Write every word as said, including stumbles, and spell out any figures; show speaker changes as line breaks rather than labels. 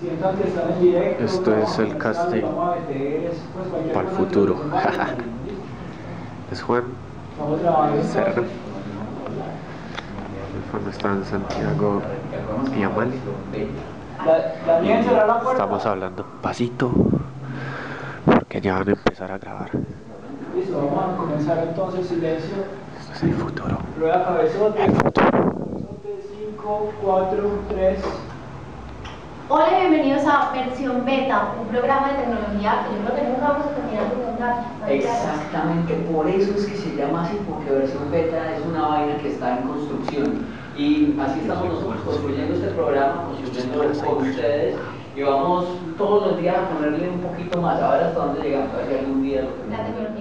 Esto es el casting para el futuro. Es Juan Serrano. Cuando está en Santiago y Amali. Estamos hablando pasito porque ya van a empezar a grabar.
Listo, vamos a comenzar entonces, silencio.
Esto es el futuro.
Rueda cabezote.
El futuro.
cinco, cuatro, tres.
Hola y bienvenidos a Versión Beta, un programa de tecnología que yo creo que nunca vamos a terminar de contar.
Exactamente, por eso es que se llama así, porque versión beta es una vaina que está en construcción. Y así estamos nosotros construyendo este programa, construyéndolo con ustedes. Y vamos todos los días a ponerle un poquito más, a ver hasta dónde llegamos, a ver si algún día lo
La
tenemos.